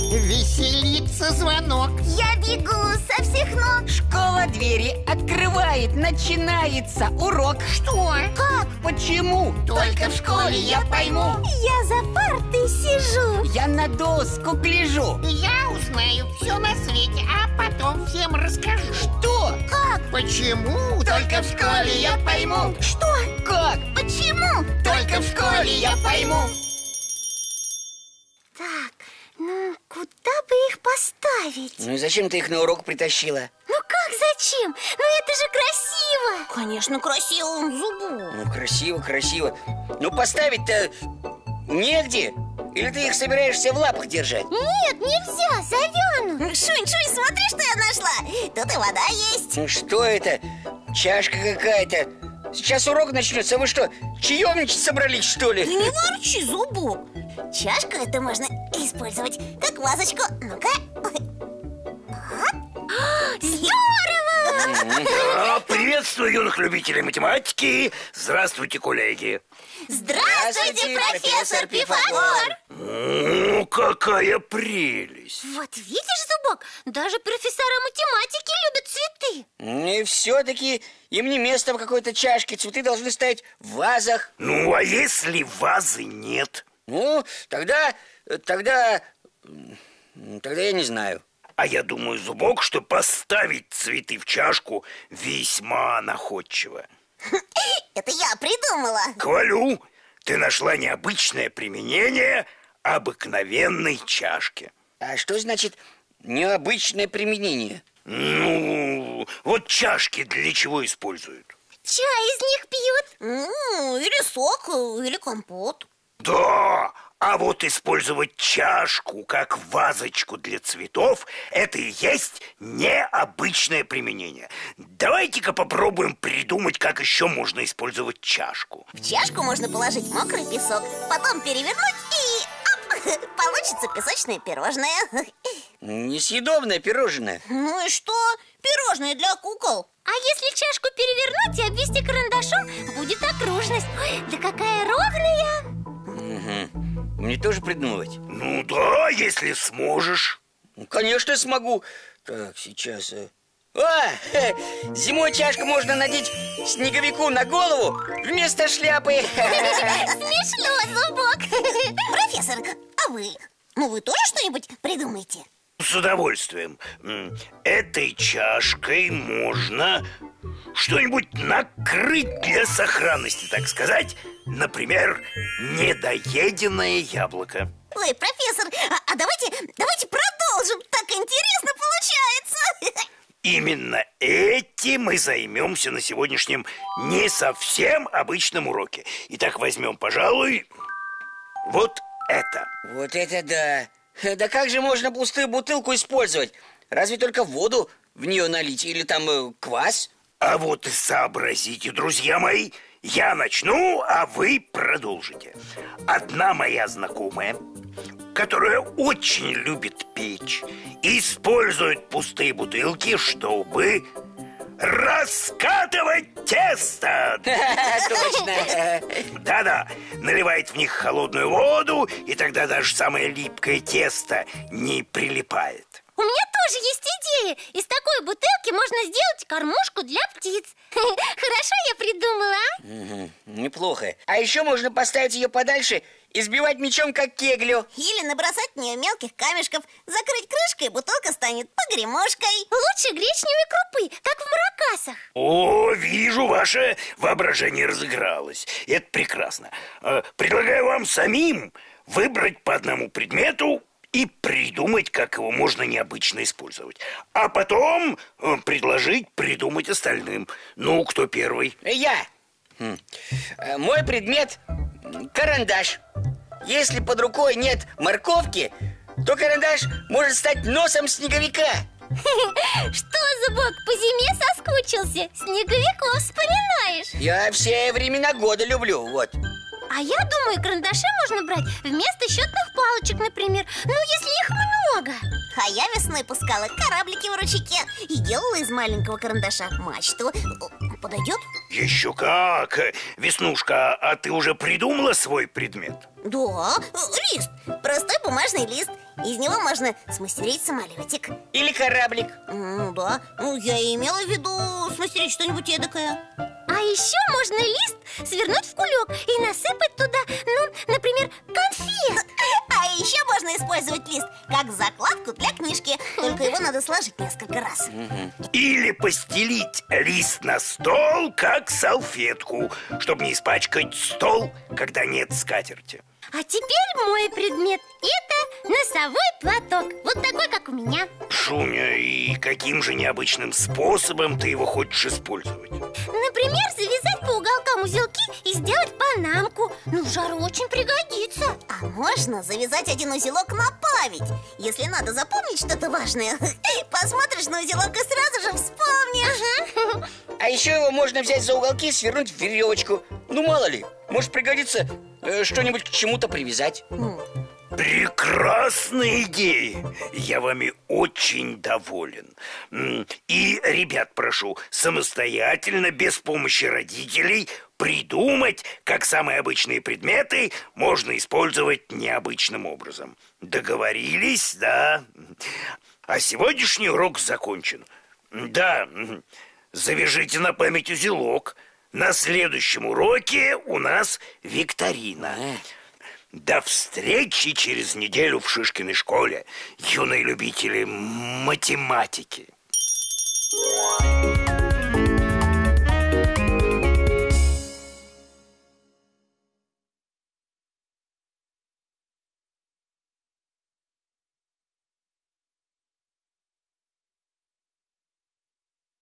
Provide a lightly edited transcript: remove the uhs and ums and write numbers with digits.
Веселится звонок. Я бегу со всех ног. Школа двери открывает, начинается урок. Что? Как? Почему? Только в школе я пойму. Я за партой сижу. Я на доску гляжу. Я узнаю все на свете, а потом всем расскажу. Что? Как? Почему? Только в школе я пойму. Что? Как? Почему? Только в школе я пойму. Так, ну куда бы их поставить? Ну и зачем ты их на урок притащила? Ну как зачем? Ну это же красиво. Конечно, красиво, он зубу. Ну красиво, красиво. Ну поставить-то негде. Или ты их собираешься в лапах держать? Нет, нельзя, завянут. Шунь, смотри, что я нашла. Тут и вода есть. Ну что это? Чашка какая-то. Сейчас урок начнется. Вы что, чаевничать собрались, что ли? Ты не ворчи, зубок. Чашку это можно использовать как вазочку. Ну-ка. Здорово! Приветствую юных любителей математики. Здравствуйте, коллеги. Здравствуйте, профессор Пифагор. Какая прелесть. Вот видишь, зубок, даже профессора математики любят цветы. И все-таки им не место в какой-то чашке. Цветы должны стоять в вазах. Ну, а если вазы нет? Ну, тогда я не знаю. А я думаю, Зубок, что поставить цветы в чашку весьма находчиво. Это я придумала. Хвалю, ты нашла необычное применение обыкновенной чашке. А что значит необычное применение? Ну, вот чашки для чего используют? Чай из них пьют. Ну, или сок, или компот. Да, а вот использовать чашку как вазочку для цветов – это и есть необычное применение. Давайте-ка попробуем придумать, как еще можно использовать чашку. В чашку можно положить мокрый песок, потом перевернуть и оп, получится песочное пирожное. Несъедобное пирожное. Ну и что? Пирожное для кукол. А если чашку перевернуть и обвести карандашом, будет окружность. Ой, да какая ровная! Угу. Мне тоже придумывать? Ну да, если сможешь. Ну, конечно, смогу. Так, сейчас... Зимой чашку можно надеть снеговику на голову вместо шляпы. Смешно, Зубок. Профессор, а вы? Ну вы тоже что-нибудь придумаете? С удовольствием. Этой чашкой можно что-нибудь накрыть для сохранности, так сказать. Например, недоеденное яблоко. Ой, профессор, а давайте продолжим. Так интересно получается. Именно этим мы займемся на сегодняшнем не совсем обычном уроке. Итак, возьмем, пожалуй, вот это. Вот это да. Да как же можно пустую бутылку использовать? Разве только воду в нее налить или там квас? А вот и сообразите, друзья мои. Я начну, а вы продолжите. Одна моя знакомая, которая очень любит печь, использует пустые бутылки, чтобы раскатывать тесто. Точно. Да-да, наливает в них холодную воду, и тогда даже самое липкое тесто не прилипает. У меня тоже есть идея. Из такой бутылки можно сделать кормушку для птиц. Хорошо я придумала, а? Угу, неплохо. А еще можно поставить ее подальше и сбивать мячом, как кеглю. Или набросать в нее мелких камешков, закрыть крышкой, и бутылка станет погремушкой. Лучше гречневой крупы, как в маракасах. О, вижу, ваше воображение разыгралось. Это прекрасно. Предлагаю вам самим выбрать по одному предмету и придумать, как его можно необычно использовать. А потом предложить придумать остальным. Ну, кто первый? Я. Мой предмет – карандаш. Если под рукой нет морковки, то карандаш может стать носом снеговика. Что, Зубок, по зиме соскучился? Снеговиков вспоминаешь? Я все времена года люблю, вот. А я думаю, карандаши можно брать вместо счетных палочек, например. Ну, если их много. А я весной пускала кораблики в ручейке и делала из маленького карандаша мачту. Подойдет? Еще как! Веснушка, а ты уже придумала свой предмет? Да, лист. Простой бумажный лист. Из него можно смастерить самолетик. Или кораблик. Ну да, я и имела в виду смастерить что-нибудь эдакое. А еще можно лист свернуть в кулек и насыпать туда, например, конфет. А еще можно использовать лист как закладку для книжки. Только его надо сложить несколько раз. Или постелить лист на стол, как салфетку, чтобы не испачкать стол, когда нет скатерти. А теперь мой предмет – это носовой платок. Вот такой, как у меня. Шуня, и каким же необычным способом ты его хочешь использовать? Например, завязать по уголкам узелки и сделать панамку. В жару очень пригодится. А можно завязать один узелок на память. Если надо запомнить что-то важное, посмотришь на узелок и сразу же вспомнишь. А еще его можно взять за уголки и свернуть в веревочку. Ну, мало ли, может пригодится что-нибудь к чему-то привязать. Прекрасная идея! Я вами очень доволен. И, ребят, прошу, самостоятельно, без помощи родителей, придумать, как самые обычные предметы можно использовать необычным образом. Договорились, да? А сегодняшний урок закончен. Да, завяжите на память узелок. На следующем уроке у нас викторина. До встречи через неделю в Шишкиной школе, юные любители математики.